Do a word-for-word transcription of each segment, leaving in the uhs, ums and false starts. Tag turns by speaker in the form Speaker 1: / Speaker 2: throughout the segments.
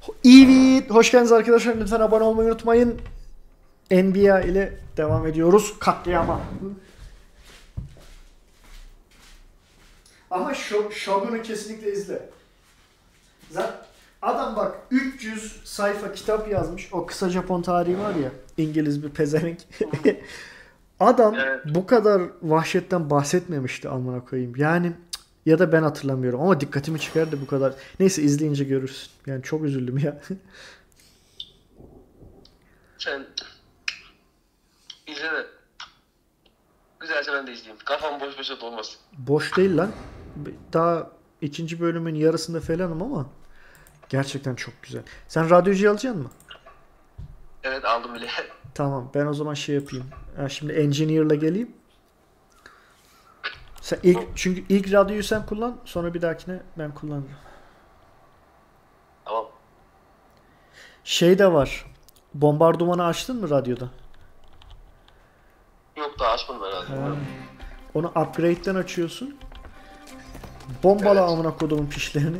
Speaker 1: Evet, hoş geldiniz arkadaşlar. Lütfen abone olmayı unutmayın. N B A ile devam ediyoruz. Katliama. Ama Shogun'u kesinlikle izle. Zaten adam bak üç yüz sayfa kitap yazmış. O kısa Japon tarihi var ya. İngiliz bir pezevenk. Adam evet. Bu kadar vahşetten bahsetmemişti amına koyayım. Yani ya da ben hatırlamıyorum ama dikkatimi çıkardı bu kadar. Neyse izleyince görürsün. Yani çok üzüldüm ya.
Speaker 2: Sen izle de. Güzelse ben de izleyeyim. Kafam boş boşa dolmasın.
Speaker 1: Boş değil lan. Daha ikinci bölümün yarısında falanım ama gerçekten çok güzel. Sen radyocu alacaksın mı?
Speaker 2: Evet aldım bile.
Speaker 1: Tamam ben o zaman şey yapayım. Ha, şimdi Engineer'la geleyim. Sen ilk, çünkü ilk radyoyu sen kullan, sonra bir dahakine ben kullanırım.
Speaker 2: Tamam.
Speaker 1: Şey de var. Bombardımanı açtın mı radyoda?
Speaker 2: Yok daha açmadım herhalde.
Speaker 1: Onu upgrade'den açıyorsun. Bombala evet. Amına kodumun pişlerini.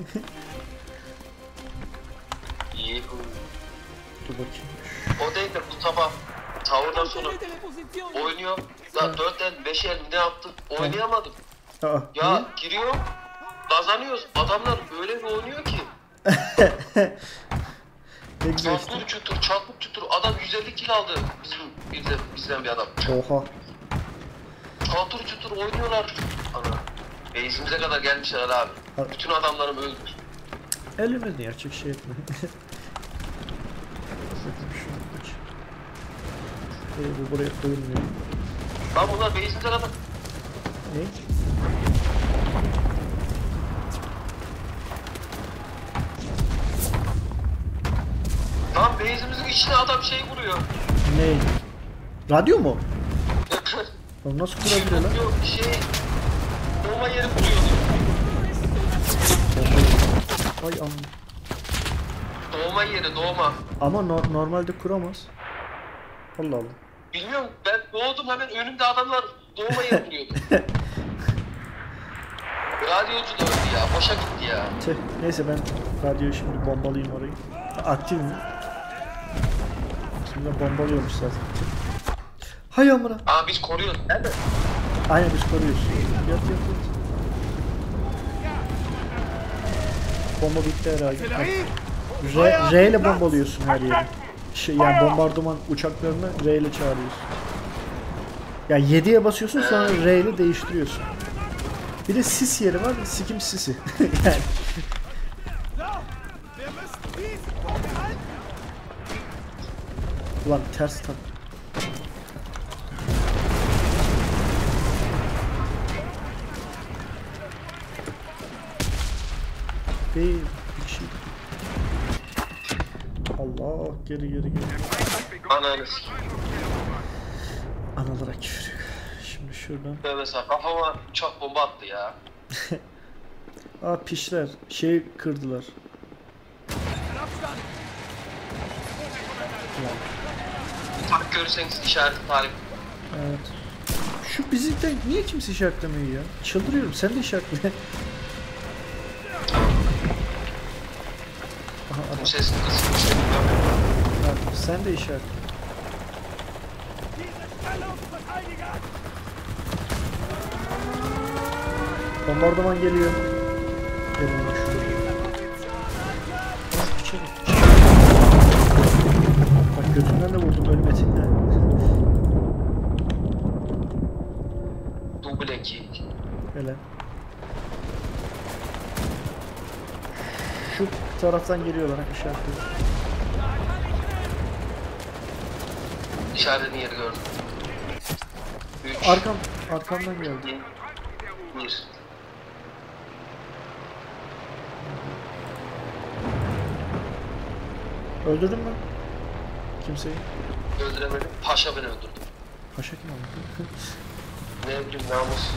Speaker 2: İyi.
Speaker 1: Dur bakayım.
Speaker 2: O değil de bu sabah tavırdan sonra oynuyor. Lan dörtten beşer ne yaptım? Oynayamadım.
Speaker 1: Aa,
Speaker 2: ya
Speaker 1: niye?
Speaker 2: giriyor. Kazanıyoruz. Adamlar öyle bir oynuyor ki. Çatır çutur, çatır çutur. Adam yüz elli kill aldı. Bizim bizden, bizden bir adam.
Speaker 1: Oha.
Speaker 2: Çatır çutur oynuyorlar. Ana. Base'imize kadar gelmişler abi. Ha. Bütün adamlarım öldü.
Speaker 1: Elimizde gerçek şey etme. Bu buraya koyulmuyor.
Speaker 2: Lan bunlar base'imize kadar.
Speaker 1: Ne?
Speaker 2: Lan base'imizin içine adam şey vuruyor.
Speaker 1: Ne? Radyo mu? Oğlum nasıl kurabiliyor lan?
Speaker 2: Yok şey... Doğma yeri vuruyordu.
Speaker 1: Ay aman.
Speaker 2: Doğma yeri doğma.
Speaker 1: Ama no normalde kuramaz. Allah Allah.
Speaker 2: Bilmiyorum ben doğdum hemen önümde adamlar doğma yeri vuruyordu. Radyocu da öldü ya, boşa gitti ya.
Speaker 1: Tüh, neyse ben radyoyu şimdi bombalayayım orayı. Aktif mi? Şimdi bombalıyormuş zaten. Hay amına.
Speaker 2: Aa biz koruyoruz, nerede?
Speaker 1: Aynen biz koruyoruz. Yat yat yat. Bomba bitti herhalde. R, R ile bombalıyorsun her yeri. Şey, yani bombardıman uçaklarını R ile çağırıyorsun. Yani yediye basıyorsun sonra R ile değiştiriyorsun. Bir de sis yeri var, sikim sisi. Yani. Ulan ters tak. Bir, bir şey. Allah geri geri geri.
Speaker 2: Ananı
Speaker 1: Analara küfür. Şimdi şuradan.
Speaker 2: Mesela kafama uçak bomba attı ya.
Speaker 1: Aa pişler. Şey kırdılar.
Speaker 2: Tak görürseniz işaret tarif.
Speaker 1: Evet. Şu bizimden niye kimse işaretlemiyor ya? Çıldırıyorum. Sen de işaretle.
Speaker 2: Bu sesini kısmış.
Speaker 1: Evet, sen de işaretle. Bombardıman geliyor. Gelin lan şuraya. İçeri. Bak götünden de vurdum ölmedi.
Speaker 2: Double kick.
Speaker 1: Hele. Şu taraftan geliyorlar işaretliyor.
Speaker 2: İşaretin yeri gördüm. Üç.
Speaker 1: Arkam, arkamdan geldi.
Speaker 2: Bir.
Speaker 1: Öldürdün mü? Kimseyi?
Speaker 2: Öldüremedim. Paşa beni öldürdü.
Speaker 1: Paşa kim oldu?
Speaker 2: Ne bileyim namus.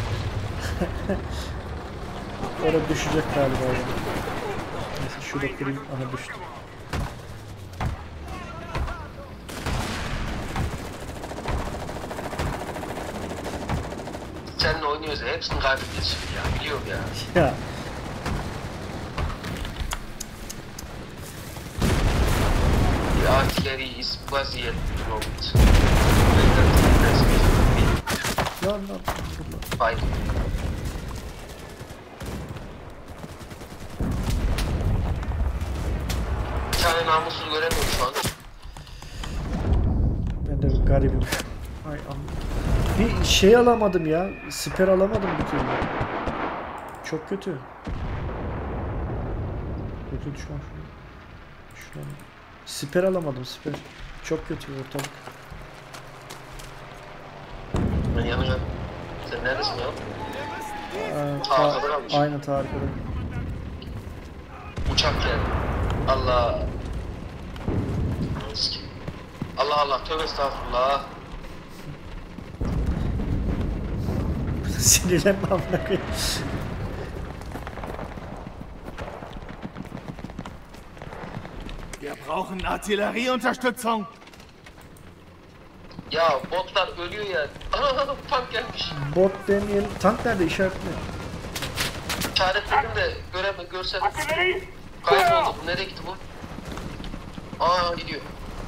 Speaker 1: Orada düşecek galiba. Neyse şurada kırayım. Aha düştü.
Speaker 2: Seninle oynuyoruz ya hepsini kaybedeceğiz ya. Biliyorum ya.
Speaker 1: Ya.
Speaker 2: artillery is busy at the moment.
Speaker 1: Lan lan. Dur lan.
Speaker 2: Fine. Bir tane namussuz göremiyorum şu an.
Speaker 1: Ben de bir garibim. Ay am. Bir şey alamadım ya. Siper alamadım bir türlü. Çok kötü. Kötü düşman şunu. Şunu. Siper alamadım siper. Çok kötü ortalık.
Speaker 2: Ben yanacağım. Sen neredesin ya?
Speaker 1: Aa,
Speaker 2: Ta arkada kalmış.
Speaker 1: Aynen ta arkada.
Speaker 2: Uçak geldi. Allah. Allah Allah, tövbe estağfurullah.
Speaker 1: Sinirlenme amına koyayım.
Speaker 3: Wir brauchen Artillerieunterstützung.
Speaker 2: Ya botlar ölüyor ya. Aha, tank gelmiş.
Speaker 1: Bot demeyelim. Tank nerede işaretli?
Speaker 2: İşaretledim de göreme görsem. Kayboldu. Bu nereye gitti bu? Aa gidiyor.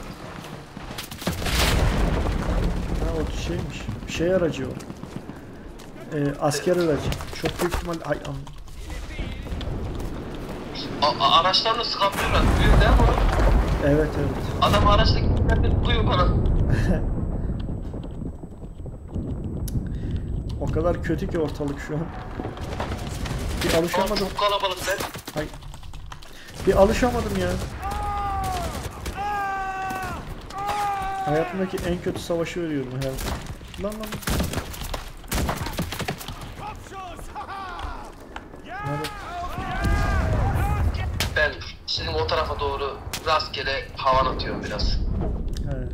Speaker 1: Ha o şeymiş. Şey aracı o. Ee, asker aracı. Çok büyük ihtimal ay am.
Speaker 2: A- a- araçlarla sıkabiliyorlar. Büyük değil mi onu?
Speaker 1: Evet evet.
Speaker 2: Adam araçla gittiğinde buluyor bana.
Speaker 1: O kadar kötü ki ortalık şu an. Bir
Speaker 2: Ama
Speaker 1: alışamadım.
Speaker 2: çok kalabalık ben.
Speaker 1: Ay. Bir alışamadım ya. Hayatımdaki en kötü savaşı veriyorum herhalde. Lan lan. Nerede?
Speaker 2: Ben sizin o tarafa doğru rastgele havan atıyorum biraz.
Speaker 1: He.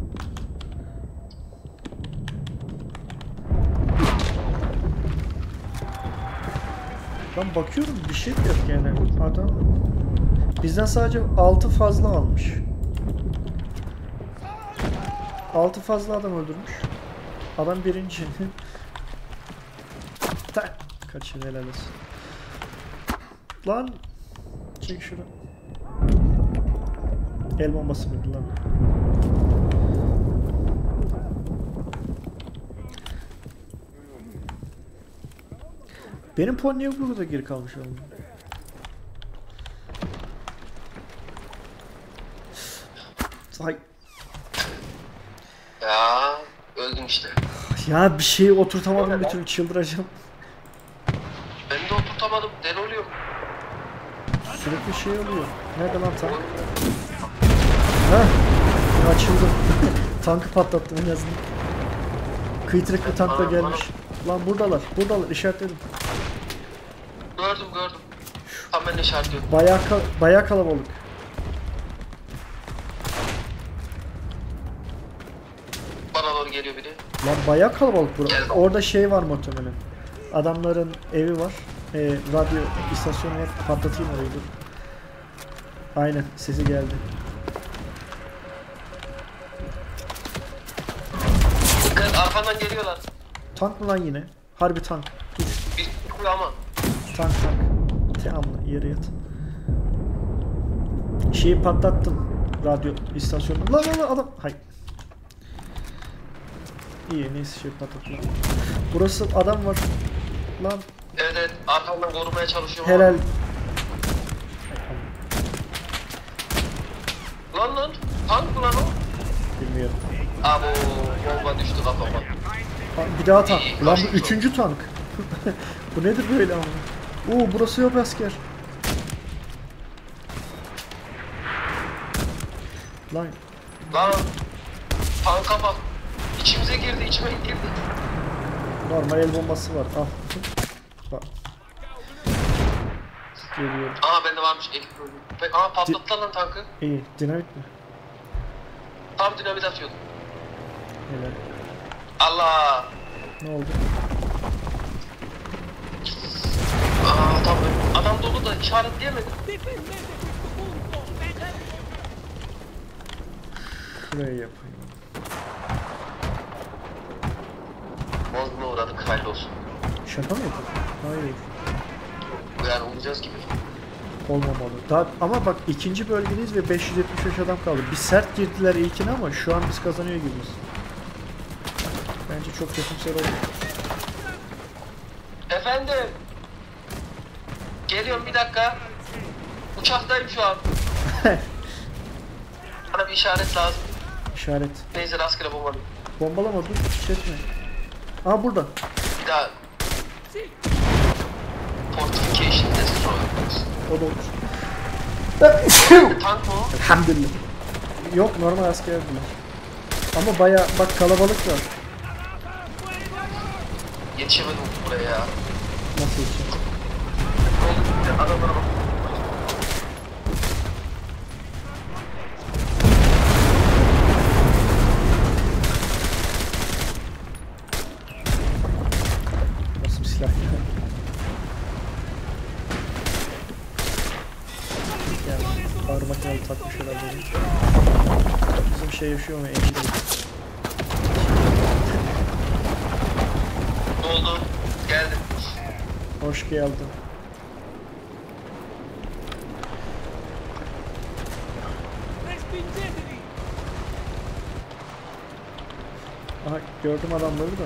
Speaker 1: Ben bakıyorum bir şey yok yani. Adam bizden sadece altı fazla almış. altı fazla adam öldürmüş. Adam birinci. Tak. Kaçır helal olsun. Lan. Çek şunu. El bombası mıydı lan? Benim puan niye burada geri kalmış oğlum? Ay.
Speaker 2: Ya öldüm işte.
Speaker 1: Ya bir şeyi oturtamadım bir türlü çıldıracağım.
Speaker 2: Ben de oturtamadım. Deli oluyorum.
Speaker 1: Sürekli şey oluyor. Nerede lan tank? Hah. Açıldı. Tankı patlattım en azından. Kıytırıklı tank da gelmiş. Lan buradalar. Buradalar. İşaretledim.
Speaker 2: Gördüm gördüm. Tam ben de işaretliyorum.
Speaker 1: Bayağı, kal bayağı kalabalık.
Speaker 2: Bana doğru geliyor biri.
Speaker 1: Lan bayağı kalabalık burası.
Speaker 2: Geldim.
Speaker 1: Orada şey var muhtemelen. Adamların evi var. Ee, radyo istasyonu var. Patlatayım orayı dur. Aynen sesi geldi.
Speaker 2: Dikkat, arkandan geliyorlar.
Speaker 1: Tank mı lan yine? Harbi tank. Dur.
Speaker 2: Bir çıkıyor ama.
Speaker 1: Tank tank. Tamam yere yat. Şeyi patlattım. Radyo istasyonu. Lan lan lan adam. Hay. İyi neyse şey patlattım. Burası adam var. Lan.
Speaker 2: Evet evet, arkamdan korumaya çalışıyorum.
Speaker 1: Helal.
Speaker 2: Lan lan, tank mı lan o?
Speaker 1: Bilmiyorum.
Speaker 2: Abo, bomba düştü kafama.
Speaker 1: Ha, bir daha tank.
Speaker 2: İyi,
Speaker 1: Lan bu
Speaker 2: kaçtı
Speaker 1: üçüncü tank. Bu nedir böyle ama? Oo burası yok asker. Lan
Speaker 2: Lan, tanka bak. İçimize girdi, içime girdi.
Speaker 1: normal el bombası var. Al. Bak. Geliyorum.
Speaker 2: Aa bende varmış ekip bölümü. Aa patlattılar lan tankı.
Speaker 1: İyi. Dinamit mi?
Speaker 2: Tam dinamit atıyordum.
Speaker 1: Helal.
Speaker 2: Allah.
Speaker 1: Ne oldu?
Speaker 2: Aa tam adam dolu da işaretleyemedim.
Speaker 1: Şuraya yapayım.
Speaker 2: Bozguna uğradık, hayırlı olsun.
Speaker 1: Şaka mı yapıyorsun? Hayır.
Speaker 2: Yani olacağız gibi.
Speaker 1: olmamalı. Daha, ama bak ikinci bölgedeyiz ve beş yüz yetmiş beş adam kaldı. Bir sert girdiler ilkine ama şu an biz kazanıyor gibiyiz. Bence çok kötümser oldu.
Speaker 2: Efendim. Geliyorum bir dakika. Uçaktayım şu an. Bana bir işaret lazım.
Speaker 1: İşaret.
Speaker 2: Neyse rastgele bombalı.
Speaker 1: Bombalama dur. Hiç etme. Aa burada.
Speaker 2: Bir daha. Fortification destroy.
Speaker 1: O da olur.
Speaker 2: Tank mı o?
Speaker 1: Elhamdülillah. Yok normal asker bunlar. Ama baya bak kalabalık var.
Speaker 2: Yetişemedim buraya ya.
Speaker 1: Nasıl yetişecek?
Speaker 2: Adamlara bak.
Speaker 1: Nasıl bir silah ya? Yani ağır makinalı takmış herhalde. Bizim şey yaşıyor mu? Emin değilim.
Speaker 2: Ne oldu? Geldim.
Speaker 1: Hoş geldin. Aha gördüm adamları da.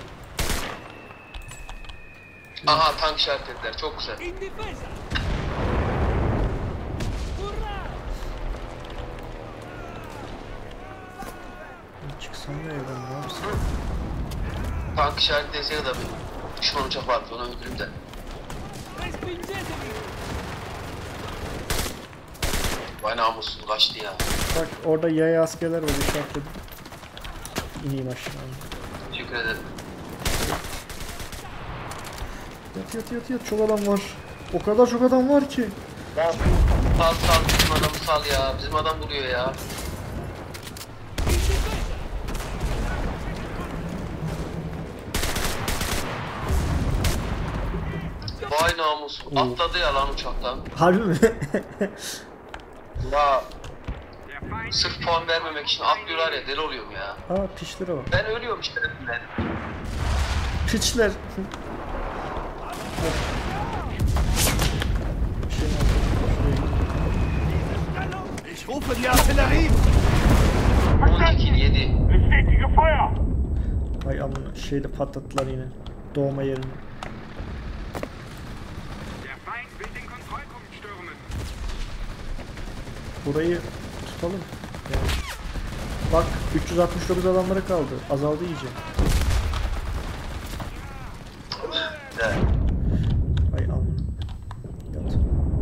Speaker 2: Aha tank işaretlediler. Çok güzel.
Speaker 1: Çıksam mı evden ne yapsam?
Speaker 2: Tank işaretleseydi de bir düşman uçak vardı. Onu öldüreyim de. Vay namussuz kaçtı ya.
Speaker 1: Bak orada yaya askerler var işaretledim. İneyim aşağı.
Speaker 2: Teşekkür ederim.
Speaker 1: Yat yat yat yat çok adam var. O kadar çok adam var ki.
Speaker 2: Ya sal sal bizim adamı sal ya. Bizim adam vuruyor ya. Vay namussuz. Atladı ya lan uçaktan.
Speaker 1: Harbi mi?
Speaker 2: Ya sırf puan vermemek için atlıyorlar ya, deli oluyorum ya.
Speaker 1: Aa pişlere bak.
Speaker 2: Ben ölüyorum işte ben.
Speaker 1: Piçler. Şey
Speaker 3: Ich rufe die Artillerie!
Speaker 2: on iki yedi.
Speaker 3: Bestätige Feuer!
Speaker 1: Ay amına şeyde patlattılar yine. Doğma yerini.
Speaker 3: Der Feind will den Kontrollpunkt stürmen.
Speaker 1: Burayı tutalım. Yani. Bak üç yüz altmış dokuz adamlara kaldı. Azaldı iyice.
Speaker 2: Evet.
Speaker 1: Ay amına. Yat.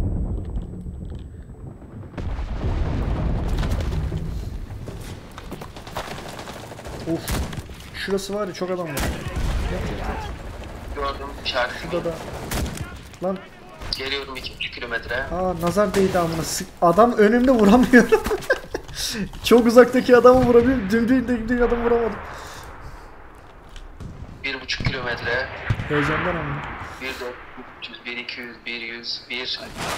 Speaker 1: Uf. Şurası var ya çok adam var. Yat yat yat.
Speaker 2: Gördüm işaretimi.
Speaker 1: Şurada da. Lan.
Speaker 2: Geliyorum iki buçuk kilometre.
Speaker 1: Aa nazar değdi amına. Sık. Adam önümde vuramıyorum. Çok uzaktaki adamı vurabiliyorum. Dümdüğündeki adamı vuramadım.
Speaker 2: Bir buçuk kilometre.
Speaker 1: Heyecandan amına.
Speaker 2: Bir dört, üç yüz, bir iki yüz, bir yüz, bir.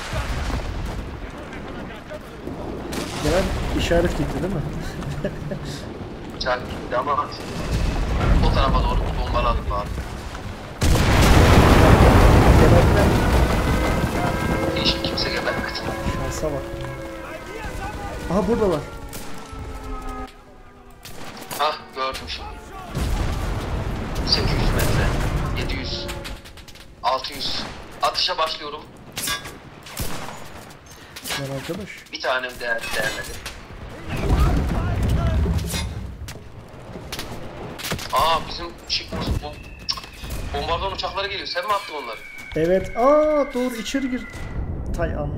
Speaker 1: Gelen işaret gitti değil mi?
Speaker 2: Uçak gitti ama o tarafa doğru bombaladım abi.
Speaker 1: Gelenler
Speaker 2: Hiç kimse gelemedi.
Speaker 1: şansa bak. Aha buradalar.
Speaker 2: Hah gördüm şimdi. sekiz yüz metre, yedi yüz, altı yüz. Atışa başlıyorum.
Speaker 1: Lan arkadaş.
Speaker 2: Bir tanem değer değerledi. Aa bizim çıkmış bu bombardıman uçakları geliyor. Sen mi attın onları?
Speaker 1: Evet. Aa doğru içeri gir. Tay am.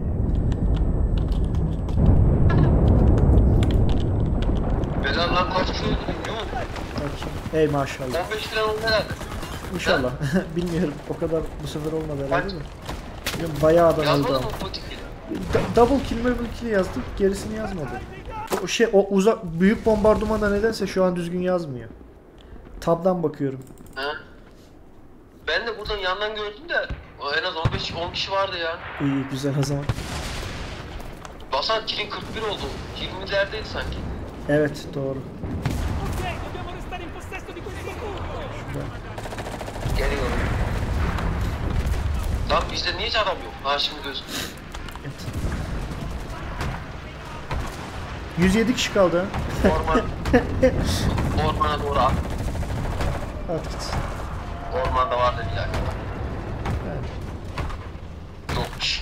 Speaker 2: Beden lan kaç kişi öldürdün yok?
Speaker 1: Bakayım. Ey maşallah.
Speaker 2: on beş falan oldu herhalde.
Speaker 1: İnşallah. Bilmiyorum. O kadar bu sefer olmadı herhalde de. Bilmiyorum, bayağı adam öldü
Speaker 2: Yazmadın
Speaker 1: ama.
Speaker 2: mı bu tikleri?
Speaker 1: D- double kill double kill yazdık. Gerisini yazmadı. O şey o uzak büyük bombardımanda nedense şu an düzgün yazmıyor. Tab'dan bakıyorum.
Speaker 2: He? Ben de buradan yandan gördüm de o en az on beş on kişi vardı ya.
Speaker 1: İyi güzel o zaman.
Speaker 2: Basan kilin kırk bir oldu. yirmilerdeydi sanki.
Speaker 1: Evet doğru.
Speaker 4: Ok, dobbiamo restare in possesso di questo punto.
Speaker 1: Şurada.
Speaker 2: Geliyorum. Lan bizde niye hiç adam yok? Ha şimdi gözüküyor.
Speaker 1: yüz yedi kişi kaldı.
Speaker 2: Orman. Ormana doğru at.
Speaker 1: At git.
Speaker 2: Ormanda var dediler.
Speaker 1: Evet.
Speaker 2: Yokmuş.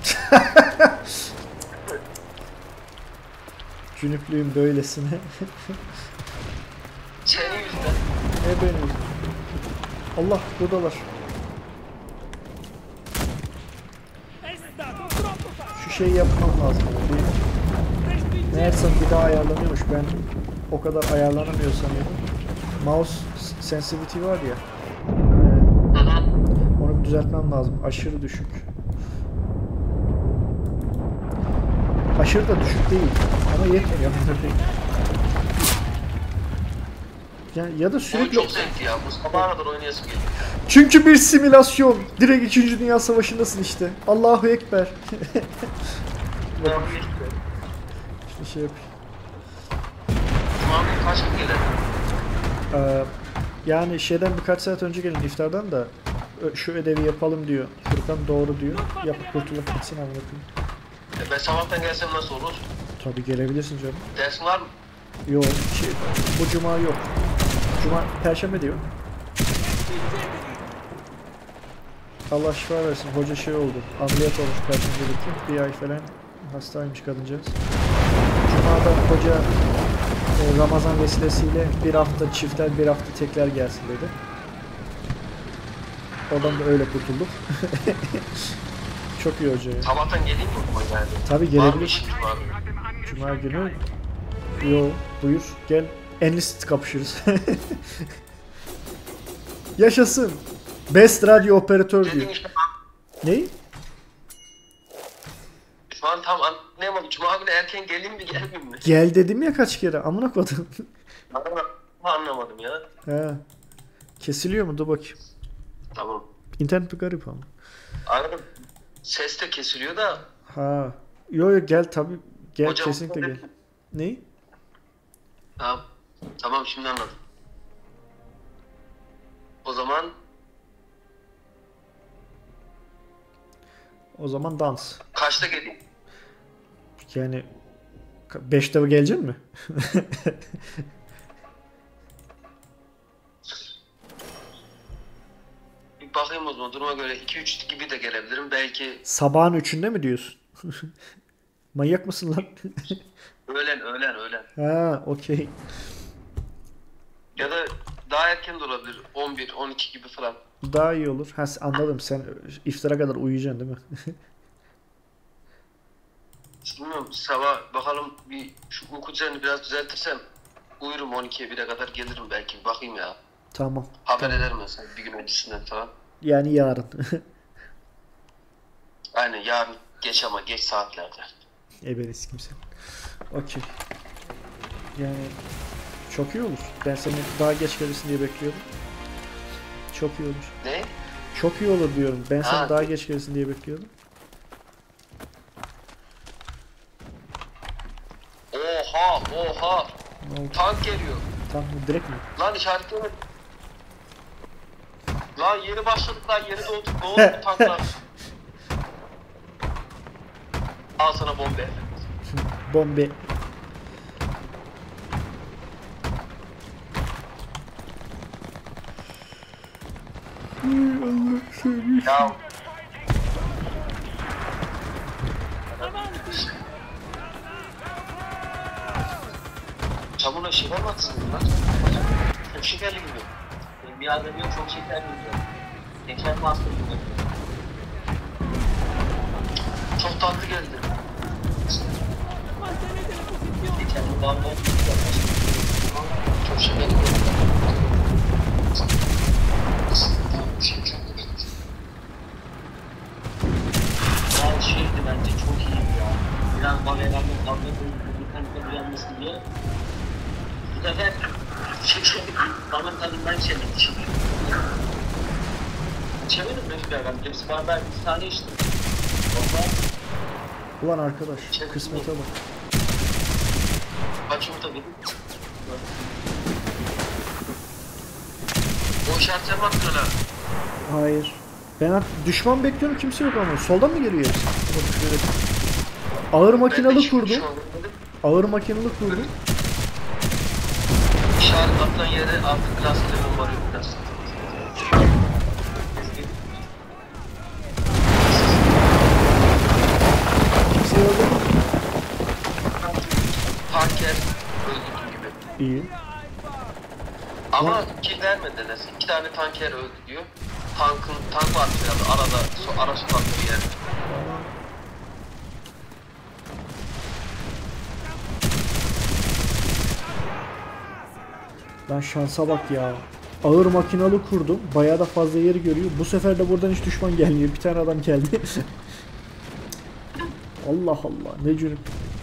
Speaker 1: Cünüplüğün böylesine.
Speaker 2: Senin yüzünden.
Speaker 1: Ne benim? Allah buradalar.
Speaker 4: È stato troppo facile.
Speaker 1: Şu şeyi yapmam lazım. Bir,
Speaker 4: Respingete.
Speaker 1: meğersem bir daha ayarlanıyormuş. Ben o kadar ayarlanamıyor sanıyordum. Mouse sensitivity var ya.
Speaker 2: Hı hı.
Speaker 1: Onu bir düzeltmem lazım. Aşırı düşük. Aşırı da düşük değil. Ama yetmiyor. Ya, ya da
Speaker 2: Oyun
Speaker 1: sürekli...
Speaker 2: çok zevkli ya. Bu sabaha kadar oynayasım geliyor.
Speaker 1: Çünkü bir simülasyon. Direkt ikinci. Dünya Savaşı'ndasın işte. Allahu Ekber.
Speaker 2: Devam
Speaker 1: İşte şey yapayım.
Speaker 2: Cuma günü kaç gün gelir?
Speaker 1: Ee, yani şeyden birkaç saat önce gelin iftardan da ö- şu ödevi yapalım diyor. Furkan doğru diyor. Yapıp kurtulup gitsin amına koyayım.
Speaker 2: E ben sabahtan gelsem nasıl olur?
Speaker 1: Tabii gelebilirsin canım.
Speaker 2: Dersin var mı?
Speaker 1: Yok. Şey, bu cuma yok. Cuma, perşembe diyor. Allah şifa versin. Hoca şey oldu. Ameliyat olmuş perşembe. Bir ay falan hastaymış kadıncağız. Cuma'da hoca e, Ramazan vesilesiyle bir hafta çiftler bir hafta tekler gelsin dedi. Oradan da öyle kurtulduk. Çok iyi hoca ya.
Speaker 2: Sabahtan geleyim mi o zaman yani?
Speaker 1: Tabii
Speaker 2: Var mı
Speaker 1: gelebilir.
Speaker 2: işin Cuma günü?
Speaker 1: Cuma günü. Yo buyur gel. Enlist kapışırız. Yaşasın. Best radyo operatör
Speaker 2: Dedin
Speaker 1: diyor.
Speaker 2: işte.
Speaker 1: Ney?
Speaker 2: Şu an tam anlayamadım. Cuma günü erken geleyim mi gelmeyeyim mi?
Speaker 1: Gel dedim ya kaç kere. Amına koydum.
Speaker 2: Anlamadım ya.
Speaker 1: He. Kesiliyor mu? Dur bakayım.
Speaker 2: Tamam.
Speaker 1: İnternet bir garip ama.
Speaker 2: Anladım. Ses de kesiliyor da.
Speaker 1: Ha. Yo yo gel tabi. Gel
Speaker 2: Hocam,
Speaker 1: kesinlikle gel. Ney?
Speaker 2: Tamam. Tamam şimdi anladım. O zaman
Speaker 1: O zaman dans.
Speaker 2: kaçta geleyim?
Speaker 1: Yani beşte gelecek mi?
Speaker 2: Bir bakayım o zaman duruma göre iki üç gibi de gelebilirim. Belki
Speaker 1: Sabahın üçünde mi diyorsun? Manyak mısın lan?
Speaker 2: öğlen öğlen öğlen.
Speaker 1: Ha, okey.
Speaker 2: Ya da daha erken de olabilir. on bir on iki gibi falan.
Speaker 1: Daha iyi olur. Ha, anladım. Sen iftara kadar uyuyacaksın değil mi?
Speaker 2: Bilmiyorum sabah bakalım bir şu uyku düzenini biraz düzeltirsem uyurum on ikiye bire kadar gelirim belki bir bakayım ya.
Speaker 1: Tamam.
Speaker 2: Haber
Speaker 1: tamam.
Speaker 2: ederim mesela bir gün öncesinden falan.
Speaker 1: Yani yarın.
Speaker 2: Aynen yarın geç ama geç saatlerde.
Speaker 1: Ebeniz kimse. Okey. Yani çok iyi olur. Ben seni daha geç gelirsin diye bekliyordum. Çok iyi olur.
Speaker 2: Ne?
Speaker 1: Çok iyi olur diyorum. Ben seni
Speaker 2: Ha.
Speaker 1: daha geç gelirsin diye bekliyordum.
Speaker 2: Oha oha
Speaker 1: Ne oldu?
Speaker 2: tank geliyor.
Speaker 1: Tam direkt mi?
Speaker 2: Lan işaretlemedim. Lan yeni başladık lan yeni doğduk. Ne oldu bu tanklar? Al sana bombe.
Speaker 1: Bombe.
Speaker 2: Ya
Speaker 4: Avanti.
Speaker 2: çamurla şeker mi atsın lan? Çok şekerli gibi. Benim bir adam yok çok şekerli gibi. Şeker mi atsın gibi. Çok tatlı geldi.
Speaker 4: Mantenete le posizioni.
Speaker 2: Geçen bir bağımlı oldu. Çok şekerli geldi. Ya şeydi bence çok iyiydi ya. Biraz bagalarla kavga koyup bir kanıtla uyanması diye. Bu sefer şekerli balın tadından içemedim şimdi. İçemedim mi hiçbir adam? Hepsi bardağı bir tane içtim. Ondan
Speaker 1: Ulan arkadaş. Kısmete bak.
Speaker 2: kaç yumurta yedim? O işaretler mi attın hala?
Speaker 1: Hayır. Ben artık düşman bekliyorum, kimse yok ama. Soldan mı geliyor hepsi? Bak şöyle. Ağır makinalı kurdu. Ağır makinalı kurdu.
Speaker 2: İşaret atan yere artık rastgele bombarıyor biraz.
Speaker 1: Kimse yok mu?
Speaker 2: Tanker öldürdüm gibi.
Speaker 1: İyi.
Speaker 2: Ama kill vermediler. İki tane tanker öldü diyor. Tankın, tank var biraz arada, so, ara sokakta bir yer.
Speaker 1: Lan şansa bak ya. Ağır makinalı kurdum. Bayağı da fazla yeri görüyor. Bu sefer de buradan hiç düşman gelmiyor. Bir tane adam geldi. Allah Allah. Ne cürüm.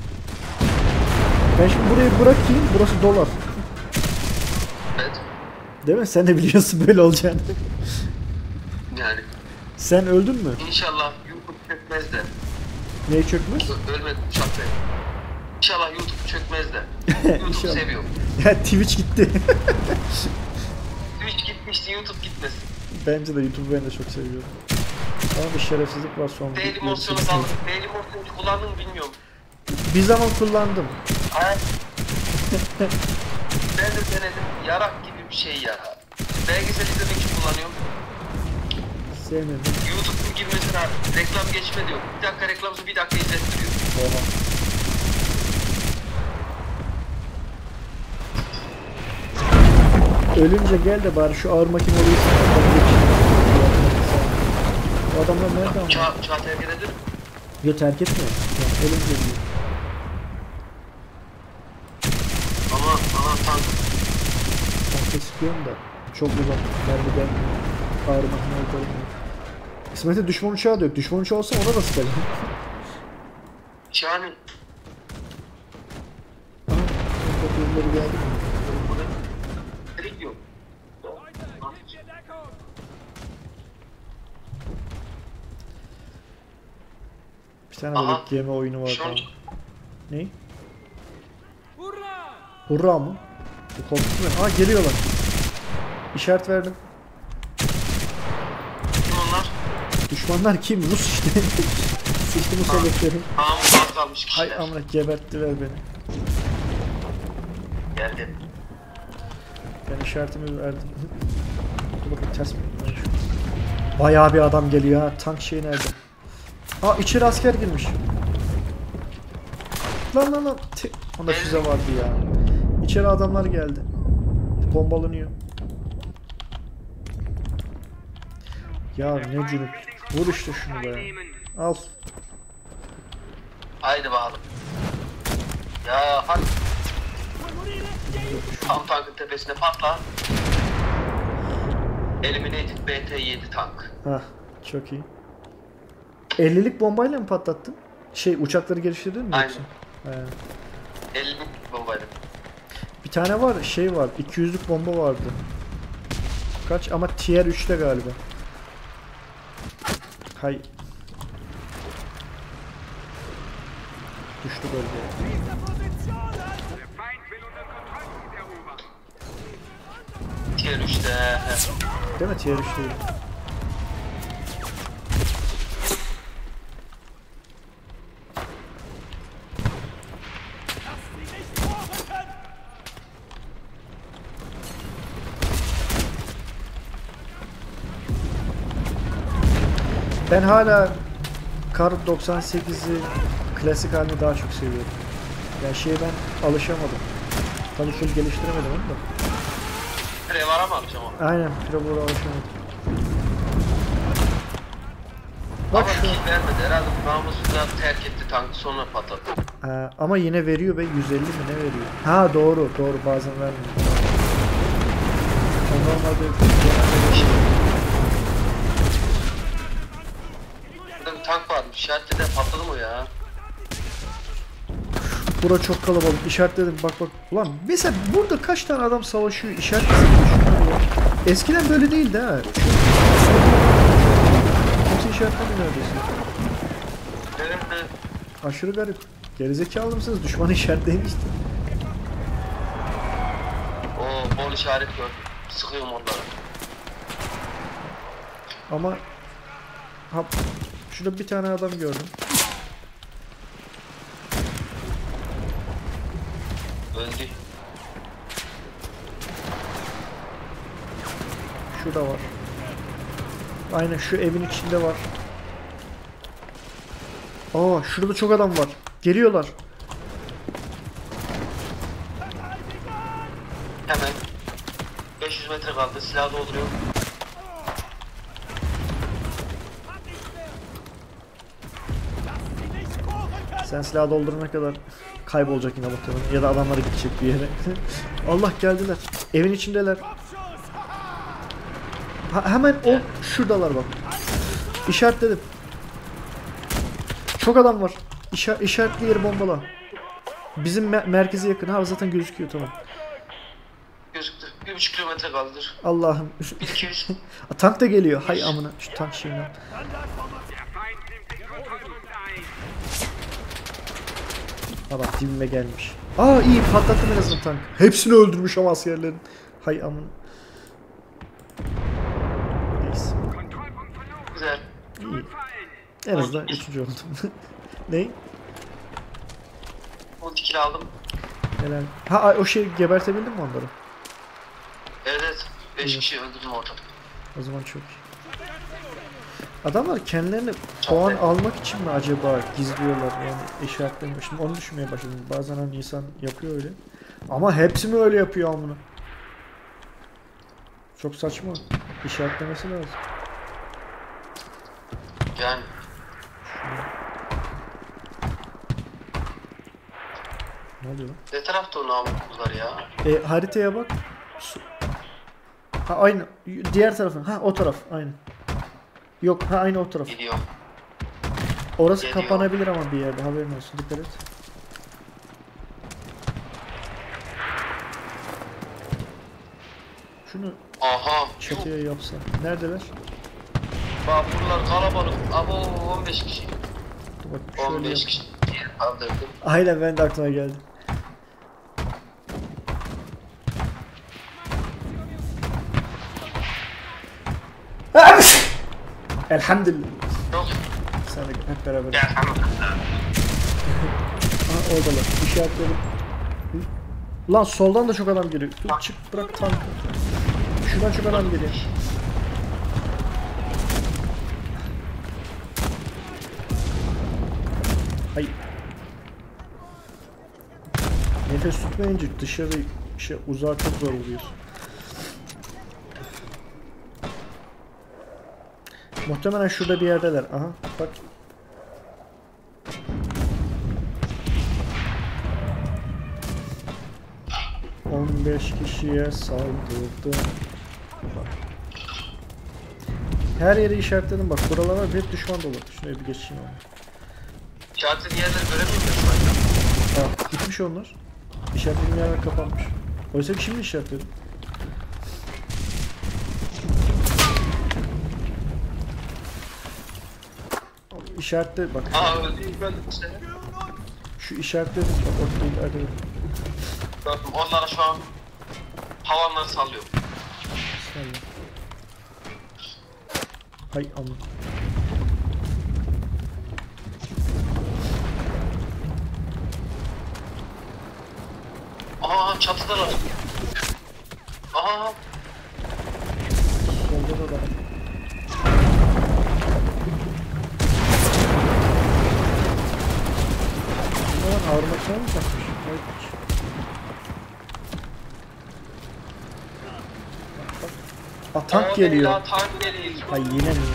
Speaker 1: Ben şimdi burayı bırakayım. Burası dolar.
Speaker 2: Evet.
Speaker 1: Değil mi? Sen de biliyorsun böyle olacağını.
Speaker 2: Yani.
Speaker 1: Sen öldün mü?
Speaker 2: İnşallah YouTube çökmez de.
Speaker 1: Neye çökmüş?
Speaker 2: Ö- Ölmedim şartlayın. İnşallah YouTube çökmez de. YouTube
Speaker 1: İnşallah.
Speaker 2: seviyorum.
Speaker 1: Ya Twitch gitti.
Speaker 2: Twitch gitmişti, YouTube gitmesin.
Speaker 1: Bence de YouTube'u ben de çok seviyorum. Ama bir şerefsizlik var son.
Speaker 2: Daily Motion'u kaldım. Daily Motion'u kullandın mı bilmiyorum.
Speaker 1: Bir zaman kullandım.
Speaker 2: Ay. Ben de denedim. Yarak gibi bir şey ya. Belgesel izlemek için kullanıyorum.
Speaker 1: Sevmedim.
Speaker 2: YouTube'un girmesine reklam geçme diyor. Bir dakika reklamsı bir dakika izlettiriyor.
Speaker 1: Oha. Ölünce gel de bari şu ağır makineyi o adamlar nerede ama?
Speaker 2: Çağ, çağ terk edelim.
Speaker 1: Yo, terk etmiyor. Yani ölünce diyor.
Speaker 2: Ama aha tank.
Speaker 1: Tanka sıkıyorum da çok uzak. Mermi ben ağır makineyi koymuyor. İsmet'e düşman uçağı dök. Düşman uçağı olsa ona da sıkarım.
Speaker 2: Yani.
Speaker 1: Aha, birileri geldi mi?
Speaker 2: Direkt yok.
Speaker 1: Bir tane
Speaker 2: Aha.
Speaker 1: böyle gemi oyunu var
Speaker 2: Şu an
Speaker 1: tamam. Ne?
Speaker 4: Hurra!
Speaker 1: Hurra mı? Bu korktu beni. Aa, geliyorlar. İşaret verdim.
Speaker 2: kim onlar?
Speaker 1: Düşmanlar kim? Rus işte. Sıçtı bu sebeplerim.
Speaker 2: Tamam az kalmış
Speaker 1: Hay
Speaker 2: kişiler.
Speaker 1: amına geberttiler beni.
Speaker 2: Geldi.
Speaker 1: Ben işaretimi verdim. Dur bakayım ters mi? Bayağı bir adam geliyor ha. Tank şey nerede? Aa, içeri asker girmiş. Lan lan lan. Tih, onda füze vardı ya. İçeri adamlar geldi. Bombalanıyor. Ya ne cürüm. Vur işte şunu be. Al.
Speaker 2: Haydi bakalım. Ya hadi. Tam tankın tepesine patla. Eliminated B T yedi tank.
Speaker 1: Hah, çok iyi. ellilik bombayla mı patlattın? Şey, uçakları geliştirdin mi
Speaker 2: Aynen.
Speaker 1: yoksa? He.
Speaker 2: elli bombayla.
Speaker 1: Bir tane var, şey var, iki yüzlük bomba vardı. Kaç? Ama tier üçte galiba. Hay. Düştü bölgeye.
Speaker 3: Der Feind will unseren Kontrollpunkt erobern.
Speaker 2: Tier üçte. he.
Speaker 1: Değil mi? Tier üç değil. Ben hala Kar doksan sekizi klasik halini daha çok seviyorum. Yani şeye ben alışamadım. Tabii full geliştiremedim onu da.
Speaker 2: Pre var ama alacağım onu.
Speaker 1: Aynen, Prebor'a alışamadım. Bak
Speaker 2: Ama
Speaker 1: şu.
Speaker 2: kill vermedi. Herhalde namusunda terk etti tankı sonra patladı.
Speaker 1: Ha, ama yine veriyor be, yüz elli mi ne veriyor? Ha doğru, doğru bazen vermiyor. O normalde genelde şey.
Speaker 2: Burada bir tank varmış. İşaretle de patladı mı ya?
Speaker 1: Bura çok kalabalık. İşaretledim bak bak. Ulan mesela burada kaç tane adam savaşıyor? İşaretledim. Şunları ya. Eskiden böyle değildi ha. Kimse işaretlemiyor neredeyse.
Speaker 2: Nerede?
Speaker 1: Aşırı garip. Gerizekalı mısınız? Düşmanı işaretleyin işte.
Speaker 2: Oo bol işaret gördüm. Sıkıyorum onları.
Speaker 1: Ama Ha, şurada bir tane adam gördüm.
Speaker 2: Öldü.
Speaker 1: Şurada var. Aynen şu evin içinde var. Aa şurada çok adam var. Geliyorlar.
Speaker 2: Hemen. beş yüz metre kaldı. Silah dolduruyor.
Speaker 1: Sen silah doldurana kadar kaybolacak yine muhtemelen. Ya da adamlara gidecek bir yere. Allah geldiler. Evin içindeler. Ha, hemen o şuradalar bak. İşaretledim. Çok adam var. İşa işaretli yeri bombala. Bizim me merkeze yakın. Ha zaten gözüküyor tamam.
Speaker 2: Gözüktü. Bir buçuk kilometre kaldır.
Speaker 1: Allah'ım.
Speaker 2: bir iki yüz.
Speaker 1: Tank da geliyor. Hay amına. Şu tank şeyini.
Speaker 3: Der Feind nimmt den Kontrollpunkt ein.
Speaker 1: Ha bak dibime gelmiş. Aa iyi patlattım en azından tank. Hepsini öldürmüş ama askerlerin. Hay amına. Neyse.
Speaker 3: Kontrollpunkt verloren.
Speaker 2: Güzel.
Speaker 1: İyi. En azından üçüncü oldum. Ney?
Speaker 2: on iki kill aldım.
Speaker 1: Helal. Ha ay, o şey gebertebildin mi onları?
Speaker 2: Evet evet. beş
Speaker 1: İyi.
Speaker 2: kişi öldürdüm orada.
Speaker 1: O zaman çok iyi. Adamlar kendilerini puan almak için mi acaba gizliyorlar yani işaretlemek? Şimdi onu düşünmeye başladım. Bazen hani insan yapıyor öyle. Ama hepsi mi öyle yapıyor amına? Çok saçma. İşaretlemesi lazım.
Speaker 2: Yani.
Speaker 1: Ne oluyor lan?
Speaker 2: Ne tarafta onu almışlar ya?
Speaker 1: E, haritaya bak. Su- Ha aynı. Diğer tarafın. Ha o taraf. Aynı. Yok ha aynı o taraf.
Speaker 2: Gidiyor.
Speaker 1: Orası
Speaker 2: Geliyor.
Speaker 1: kapanabilir ama bir yerde haberin olsun. Dikkat et. Şunu
Speaker 2: Aha.
Speaker 1: çatıya yapsa. Neredeler?
Speaker 2: Bak buralar kalabalık. Ama on beş kişi.
Speaker 1: Dur bak şöyle
Speaker 2: on beş
Speaker 1: yap.
Speaker 2: kişi. Kaldırdım.
Speaker 1: Aynen ben de aklıma geldi. Elhamdülillah.
Speaker 2: Yok.
Speaker 1: Sen de hep beraber.
Speaker 2: Gel tamam.
Speaker 1: Aha oradalar. İşaretledim. Lan soldan da çok adam geliyor. Dur çık bırak tankı. Şuradan çok adam geliyor. Ay. Nefes tutmayınca dışarı şey uzağa çok zor oluyor. Muhtemelen şurada bir yerdeler. Aha bak. on beş kişiye saldırdım. Bak. Her yeri işaretledim bak. Buralar var hep düşman dolu. Şuraya bir geçeyim abi.
Speaker 2: İşaretli yerleri göremiyorum şu anda.
Speaker 1: Aa, gitmiş onlar. İşaretlediğim yerler kapanmış. Oysa ki şimdi işaretledim. İşaretle bak.
Speaker 2: Aa öldüm öldüm işte.
Speaker 1: Şu işaretledim bak orada ileride.
Speaker 2: Gördüm. Onlara şu an havanları sallıyor.
Speaker 1: Sallıyor. Hay aman.
Speaker 2: Aa çatıdalar. Aa
Speaker 1: Solda da var. Ne lan ağır makine mi takmış? Vay piç. Bak, bak. Aa, tank
Speaker 2: o
Speaker 1: geliyor.
Speaker 2: değil lan, tank geliyor.
Speaker 1: Ay yine mi?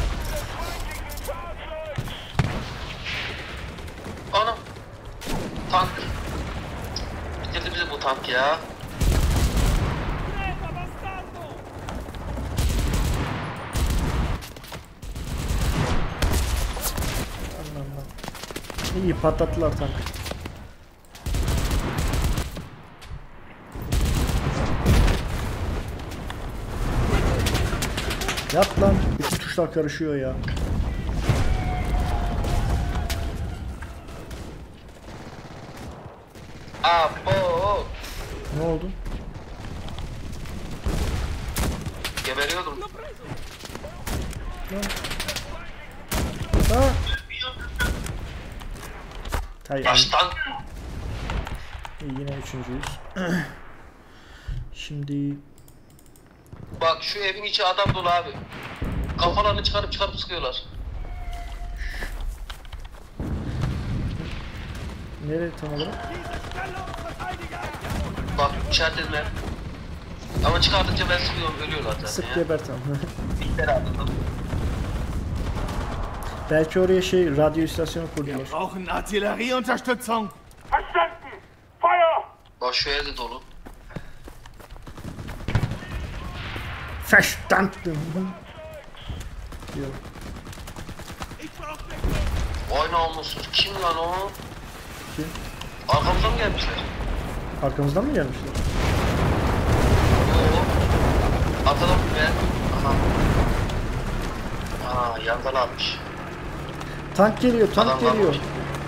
Speaker 2: Anam. Tank. Bitirdi bizi bu tank ya.
Speaker 4: Trema, bastardo!
Speaker 1: Allah Allah. İyi patlattılar tank. Yat lan. Bütün tuşlar karışıyor ya.
Speaker 2: Abo.
Speaker 1: Ne oldu?
Speaker 2: Geberiyordum.
Speaker 1: Lan. Ha. Hayır.
Speaker 2: Baştan.
Speaker 1: Yine üçüncüyüz. Şimdi
Speaker 2: Bak şu evin içi adam dolu abi. Kafalarını çıkarıp çıkarıp sıkıyorlar.
Speaker 1: nereye tam olarak?
Speaker 2: Bak içerideler. Ama çıkardıkça ben sıkıyorum, ölüyorlar zaten
Speaker 1: Sık
Speaker 2: ya.
Speaker 1: geber tamam.
Speaker 2: Bitler aldım.
Speaker 1: Belki oraya şey radyo istasyonu kurdular.
Speaker 3: Brauchen Artillerieunterstützung. Verstanden. Feuer!
Speaker 2: Bak şu evde dolu.
Speaker 1: Verstanden. Yok.
Speaker 2: Vay namussuz. Kim lan o?
Speaker 1: Kim?
Speaker 2: Arkamıza mı gelmişler?
Speaker 1: Arkamızdan mı gelmişler?
Speaker 2: Yoo. Atalım be. Aha. Aa yandalarmış.
Speaker 1: Tank geliyor, tank
Speaker 2: Adamlar
Speaker 1: geliyor.
Speaker 2: var.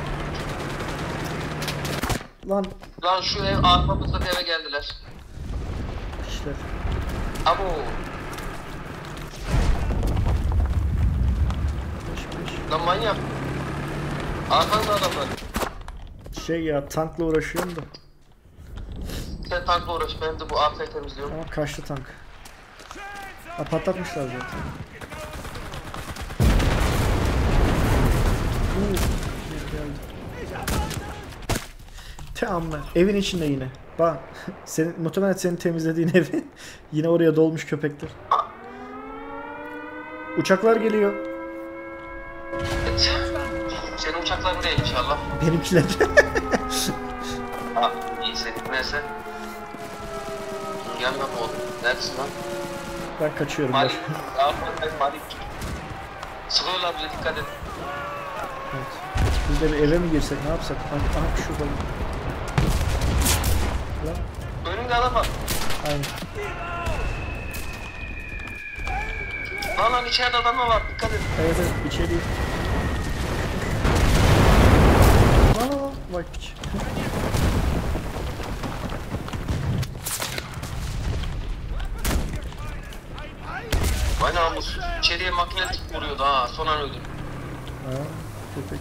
Speaker 1: Lan
Speaker 2: Lan şu ev arkamızdaki eve geldiler.
Speaker 1: işler.
Speaker 2: Abo.
Speaker 1: Beş, beş.
Speaker 2: Lan manyak. Arkanda adamlar.
Speaker 1: Şey ya tankla uğraşıyorum da.
Speaker 2: Sen tankla uğraş, ben de bu arkayı temizliyorum.
Speaker 1: Ama kaçtı tank. Ha, patlatmışlar zaten. Uuu, geldi. Tamam mı? Evin içinde yine. Bak, senin, muhtemelen senin temizlediğin evi yine oraya dolmuş köpekler. Uçaklar geliyor.
Speaker 2: Evet. Senin uçaklar buraya inşallah.
Speaker 1: Benimkiler.
Speaker 2: Ha, iyi senin neyse. Gelme oğlum. Neredesin lan?
Speaker 1: Ben kaçıyorum.
Speaker 2: Malik.
Speaker 1: Bak.
Speaker 2: Aferin Malik. Sıkıyorlar bize, dikkat et.
Speaker 1: Evet. Biz de bir eve mi girsek, ne yapsak? Aha, aha şurada. Lan.
Speaker 2: Önünde adam var.
Speaker 1: Aynen.
Speaker 2: Lan lan içeride adam var, dikkat et.
Speaker 1: Evet evet içeri. Aa, vay piç.
Speaker 2: Vay namus. İçeriye makine vuruyordu ha, son an öldüm.
Speaker 1: Ha, köpek.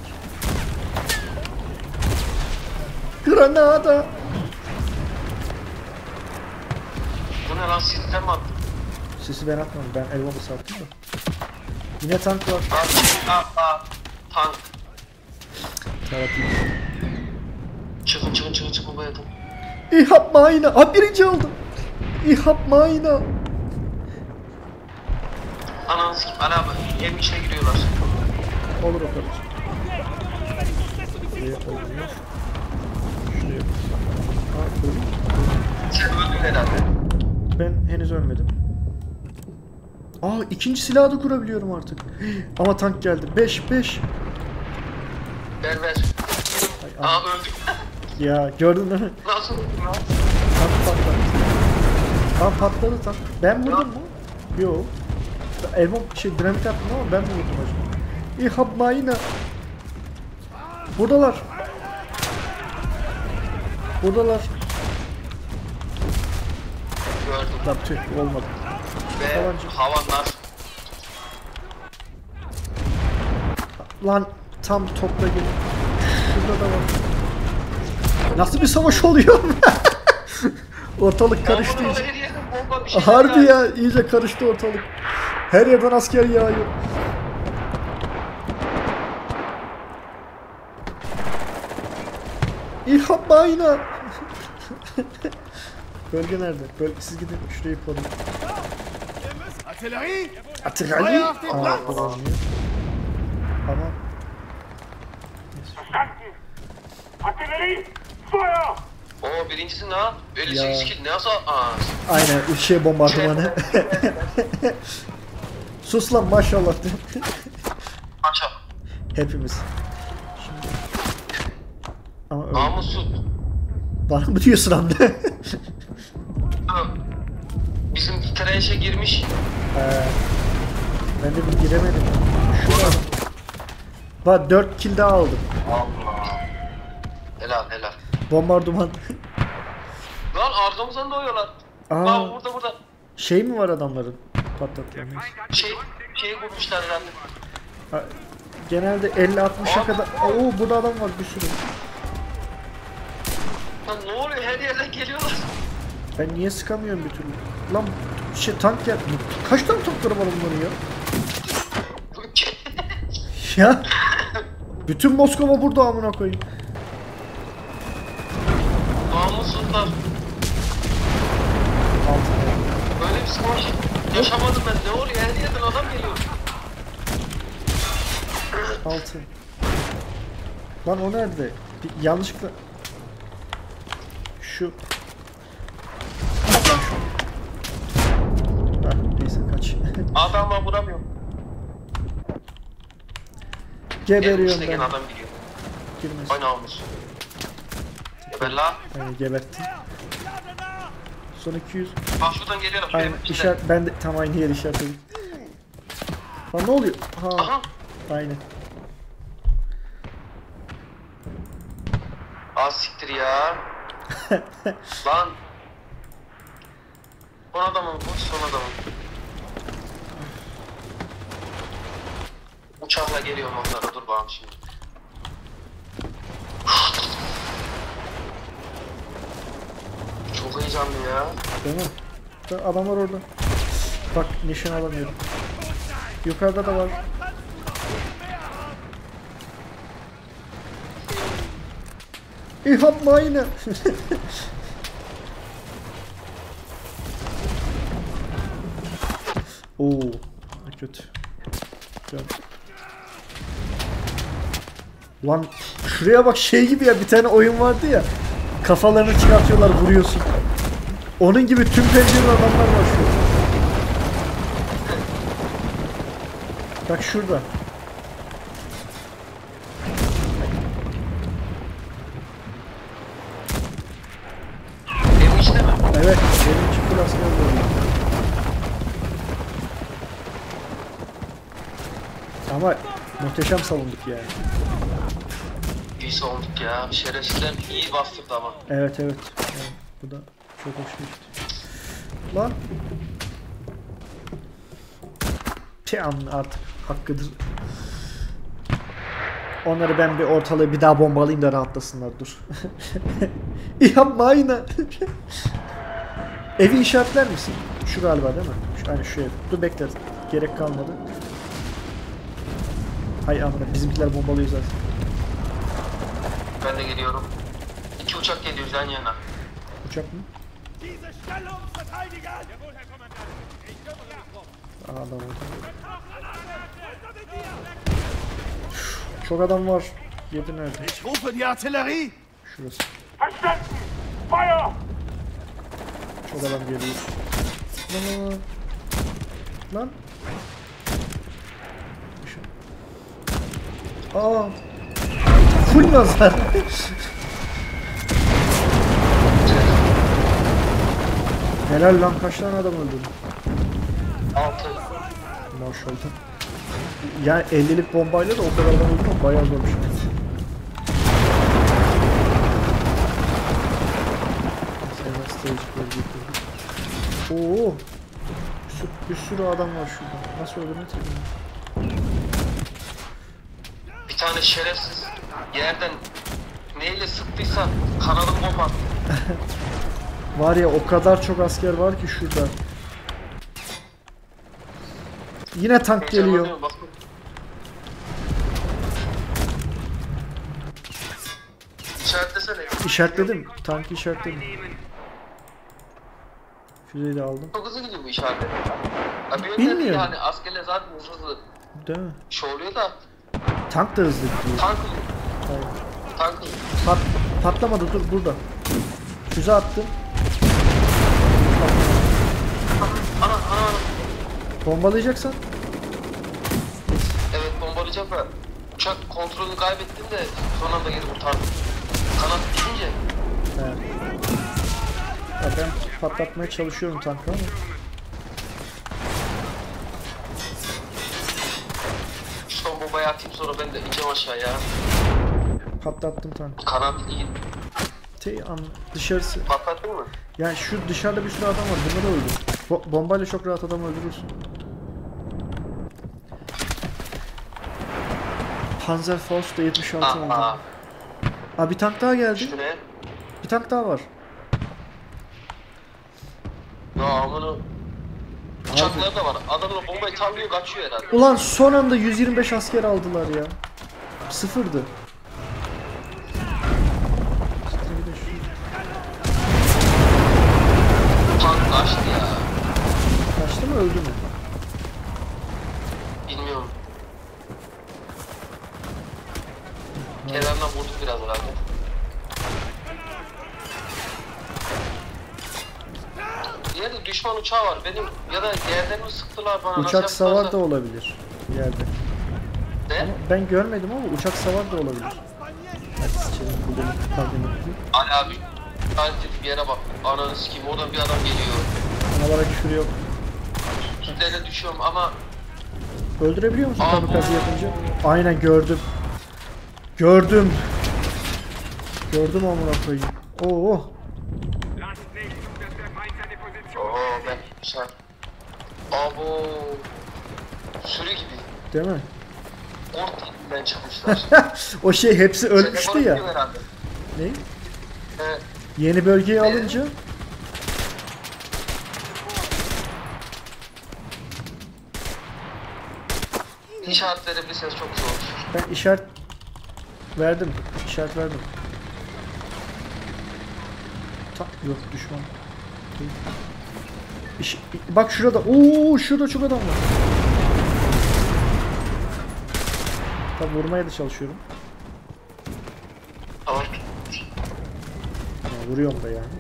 Speaker 1: Granada.
Speaker 2: Bu ne lan, sistem mi attı?
Speaker 1: Sesi ben atmadım. Ben el bombası attım da. Yine tank var.
Speaker 2: Aa, aa, aa. Tank.
Speaker 1: Tarafı.
Speaker 2: Çıkın çıkın çıkın çıkın bayıldım.
Speaker 1: Ich hab meine. Aa birinci oldum. Ich hab meine.
Speaker 2: Ananı sikim. Ali abi evin içine giriyorlar.
Speaker 1: Olur o kadar. Şuraya koyuyorlar. Şuraya. Aa koyayım.
Speaker 2: Sen öldün herhalde.
Speaker 1: Ben henüz ölmedim. Aa ikinci silahı da kurabiliyorum artık. Ama tank geldi. beş beş.
Speaker 2: Ver ver.
Speaker 1: Ay,
Speaker 2: Aa öldük.
Speaker 1: ya gördün değil mi?
Speaker 2: Nasıl öldüm lan?
Speaker 1: Tank patladı. Tank patladı tank. Ben vurdum mu? Yo. Elbom şey dinamit attım ama ben mi vurdum acaba? Ich hab meine. Buradalar. Buradalar.
Speaker 2: Gördüm.
Speaker 1: Lan tüh olmadı.
Speaker 2: Ve
Speaker 1: Havancı.
Speaker 2: havanlar.
Speaker 1: Lan tam topla gelin. Şurada da var. Nasıl bir savaş oluyor? Ortalık karıştı
Speaker 2: Bomba,
Speaker 1: iyice.
Speaker 2: her yerden bomba, bir şeyler
Speaker 1: Harbi
Speaker 2: var.
Speaker 1: ya iyice karıştı ortalık. Her yerden asker yağıyor. Ich hab meine. Bölge nerede? Bölge, siz gidin şurayı koruyun.
Speaker 3: Artillerie!
Speaker 1: Atırali. Aa, kullanılıyor. Ama
Speaker 3: Verstanden! Artillerie! Feuer!
Speaker 2: Oo birincisi ne? elli sekiz
Speaker 1: Ya.
Speaker 2: kill. Nasıl? Aa.
Speaker 1: aynen üç şey bombardımanı. Sus lan maşallah.
Speaker 2: Maşallah.
Speaker 1: Hepimiz. Şimdi. Ama öyle.
Speaker 2: Namussuz.
Speaker 1: Bana mı diyorsun Hamdi?
Speaker 2: Bizim trash'e girmiş.
Speaker 1: Ee, ben de bir giremedim. Şurada. Bak dört kill daha aldım.
Speaker 2: Allah. Helal helal.
Speaker 1: Bombardıman.
Speaker 2: Lan arkamızdan doğuyorlar.
Speaker 1: Aa.
Speaker 2: Bak burada burada.
Speaker 1: Şey mi var adamların? Patlatılan. neyse.
Speaker 2: Şey, şey vurmuşlar herhalde.
Speaker 1: Ha, genelde elli altmışa
Speaker 2: Abi.
Speaker 1: kadar... Oo burada adam var bir sürü.
Speaker 2: Lan ne oluyor, her yerden geliyorlar.
Speaker 1: Ben niye sıkamıyorum bir türlü? Lan şey tank ya... Kaç tane tankları var onların ya? Ya bütün Moskova burada amına koyayım.
Speaker 2: Namussuzlar. Böyle bir savaş yaşamadım ben. Ne oluyor? Her yerden adam geliyor.
Speaker 1: Altı. Lan o nerede? Bir, yanlışlıkla... Şu... Hah, neyse kaç.
Speaker 2: Adamla vuramıyorum.
Speaker 1: Geberiyorum
Speaker 2: Gene
Speaker 1: ben.
Speaker 2: adam geliyor.
Speaker 1: Girmez.
Speaker 2: Ay namus. Geber lan.
Speaker 1: Yani geberttim. Son iki yüz.
Speaker 2: Bak şuradan geliyorum.
Speaker 1: Aynen
Speaker 2: Benim içinden.
Speaker 1: işaret... Ben de tam aynı yeri işaretledim. Lan ne oluyor? Ha.
Speaker 2: Aha.
Speaker 1: Aynen.
Speaker 2: Az siktir ya. Lan. Son adamım bu, son adamım. Uçakla geliyorum onlara, dur bakalım şimdi. Çok heyecanlı ya.
Speaker 1: Değil mi? Bak, adam var orada. Bak nişan alamıyorum. Yukarıda da var. İhab mayne. Oo, kötü. Can. Lan şuraya bak şey gibi ya, bir tane oyun vardı ya. Kafalarını çıkartıyorlar, vuruyorsun. Onun gibi tüm pencereli adamlar var şu. Bak şurada.
Speaker 2: Benim işte mi?
Speaker 1: Evet, benim için full asker var. Ama muhteşem savunduk yani.
Speaker 2: İyi savunduk ya. Şerefsizler iyi bastırdı ama.
Speaker 1: Evet evet. Yani bu da çok hoş geçti. Lan. Şey an artık hakkıdır. Onları ben bir ortalığı bir daha bombalayayım da rahatlasınlar, dur. Yapma aynen. Evi işaretler misin? Şu galiba değil mi? Şu, hani şu ev. Dur bekle. Gerek kalmadı. Hay amına, bizimkiler bombalıyor zaten.
Speaker 2: Ben de geliyorum. İki uçak geliyor yan yana.
Speaker 1: Uçak mı?
Speaker 4: Diese Stellung verteidigen! Jawohl, Herr Kommandant. Ich kümmere mich drum.
Speaker 1: Aa, adam orada.
Speaker 4: Hinter dir!
Speaker 1: Çok adam var. Yedi nerede?
Speaker 3: Ich rufe die Artillerie!
Speaker 1: Şurası.
Speaker 3: Verstanden! Feuer!
Speaker 1: Çok adam geliyor. Lan lan. Lan. Aa. Full nazar. Helal lan, kaç tane adam öldürdün?
Speaker 2: Altı.
Speaker 1: Maşallah. Yani ellilik bombayla da o kadar adam öldürmek bayağı zormuş. Oo. Bir sürü, bir sürü adam var şurada. Nasıl öldürmek bilmiyorum.
Speaker 2: Bir tane şerefsiz yerden neyle sıktıysa kanalım bomba.
Speaker 1: Var ya, o kadar çok asker var ki şurada. Yine tank geliyor.
Speaker 2: Heyecanlanıyorum, bak. İşaretlesene.
Speaker 1: İşaretledim. Tankı işaretledim. Füzeyi de aldım.
Speaker 2: Çok hızlı gidiyor bu işaret. Ya bir
Speaker 1: Bilmiyorum.
Speaker 2: yönden yani askerler zaten hızlı
Speaker 1: Değil mi?
Speaker 2: şey oluyor da
Speaker 1: Tank da hızlı gidiyor.
Speaker 2: tank
Speaker 1: Hayır.
Speaker 2: tank
Speaker 1: Pat, patlamadı, dur burada. Füze attım.
Speaker 2: ana ana
Speaker 1: Bombalayacaksan.
Speaker 2: evet bombalayacak da uçak kontrolünü kaybettim de son anda geri kurtardım. Kanat bitince
Speaker 1: Evet. Ya ben patlatmaya çalışıyorum tankı ama.
Speaker 2: şu son bombayı atayım sonra ben de ineceğim aşağıya.
Speaker 1: Patlattım tankı.
Speaker 2: Kanat iyi.
Speaker 1: Te an dışarısı.
Speaker 2: Patlattın mı?
Speaker 1: Yani şu dışarıda bir sürü adam var. Bunları öldür. Bo bombayla çok rahat adam öldürürsün. Panzerfaust da yetmiş altı oldu.
Speaker 2: Aa,
Speaker 1: Aa bir tank daha geldi.
Speaker 2: şuraya.
Speaker 1: Bir tank daha var.
Speaker 2: Ya bunu uçaklar da var. Adamla bombayı tanlıyor kaçıyor herhalde.
Speaker 1: Ulan son anda yüz yirmi beş asker aldılar ya. Sıfırdı.
Speaker 2: Tank kaçtı ya.
Speaker 1: Kaçtı mı öldü mü?
Speaker 2: Bilmiyorum. Kenardan vurdu biraz herhalde. Yerde düşman uçağı var. Benim ya da yerden mi sıktılar bana?
Speaker 1: Uçak
Speaker 2: nasıl
Speaker 1: savar
Speaker 2: yaptılarsa-
Speaker 1: da olabilir yerde.
Speaker 2: Ne?
Speaker 1: Ama ben görmedim ama uçak savar da olabilir. Hadi sıçalım, buradan kaldırmak.
Speaker 2: Ali abi tarihte bir yere bak. Ananı sikeyim oradan bir adam geliyor.
Speaker 1: Analara küfür yok.
Speaker 2: Üstlerine düşüyorum ama
Speaker 1: Öldürebiliyor musun
Speaker 2: Aa,
Speaker 1: kamikaze yapınca? Aynen gördüm. Gördüm. Gördüm amına koyayım. Oo.
Speaker 3: Lasst nicht zu, dass der Feind seine Position
Speaker 2: ooo ben güzel. Abo sürü gibi.
Speaker 1: Değil mi?
Speaker 2: Ortadan çıkmışlar.
Speaker 1: O şey hepsi ölmüştü
Speaker 2: Telefonu
Speaker 1: ya.
Speaker 2: gidiyor herhalde.
Speaker 1: Ne?
Speaker 2: Evet.
Speaker 1: Yeni bölgeyi
Speaker 2: Ne?
Speaker 1: alınca
Speaker 2: İşaret verebilirseniz çok zor olur.
Speaker 1: ben işaret verdim. İşaret verdim. Ta yok düşman. Değil. İş- bak şurada. Oo şurada çok adam var. Tabi vurmaya da çalışıyorum.
Speaker 2: Tamam.
Speaker 1: Ya, vuruyorum da yani.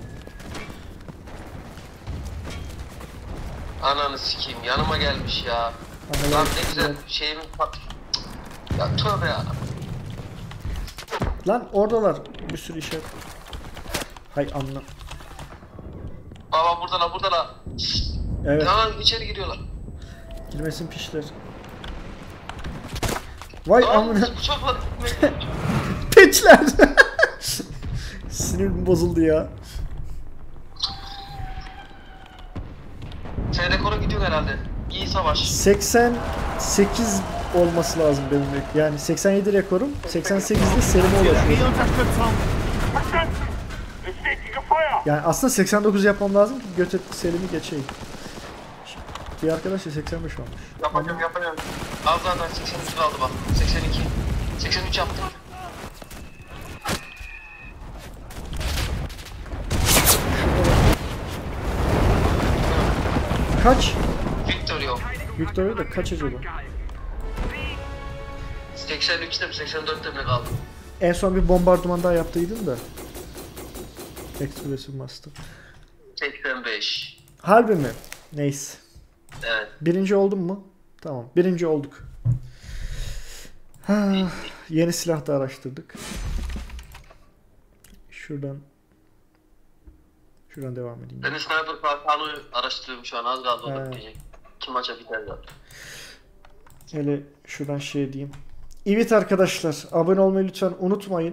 Speaker 2: Ananı sikeyim yanıma gelmiş ya.
Speaker 1: Analar-
Speaker 2: Lan ne güzel şeyimi pat. Ya tövbe ya.
Speaker 1: Lan oradalar. Bir sürü işaret. Hay anla.
Speaker 2: Baba buradalar buradalar.
Speaker 1: Evet.
Speaker 2: Lan içeri giriyorlar.
Speaker 1: Girmesin pişler. Vay
Speaker 2: Lan
Speaker 1: amına.
Speaker 2: uçaklar gitmedi.
Speaker 1: Piçler. Sinirim bozuldu ya.
Speaker 2: Sen rekora gidiyorsun herhalde. İyi savaş.
Speaker 1: seksen sekiz olması lazım benim. Yani seksen yedi rekorum. seksen sekizde serime ulaşıyorum.
Speaker 3: Es steht gegen Feuer!
Speaker 1: Yani aslında seksen dokuz yapmam lazım ki göt etli serimi geçeyim. Bir arkadaş da seksen beş olmuş.
Speaker 2: Yapacağım yapacağım. Az daha seksen üç kaldı bak. seksen iki. seksen üç yaptım.
Speaker 1: Kaç?
Speaker 2: Victor yok.
Speaker 1: Victoria da kaç acaba?
Speaker 2: seksen üçte mi seksen dörtte mi kaldı?
Speaker 1: En son bir bombardıman daha yaptıydın da. Express'im bastı.
Speaker 2: seksen beş.
Speaker 1: Harbi mi? Neyse.
Speaker 2: Evet.
Speaker 1: Birinci oldum mu? Tamam. Birinci olduk. Ha, yeni silah da araştırdık. Şuradan Şuradan devam edeyim.
Speaker 2: Ben de sniper kalkanı araştırıyorum şu an az kaldı o da
Speaker 1: He.
Speaker 2: bitecek. İki maça biter zaten.
Speaker 1: Hele şuradan şey diyeyim. Evet arkadaşlar, abone olmayı lütfen unutmayın.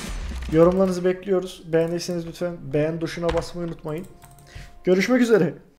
Speaker 1: Yorumlarınızı bekliyoruz. Beğendiyseniz lütfen beğen tuşuna basmayı unutmayın. Görüşmek üzere.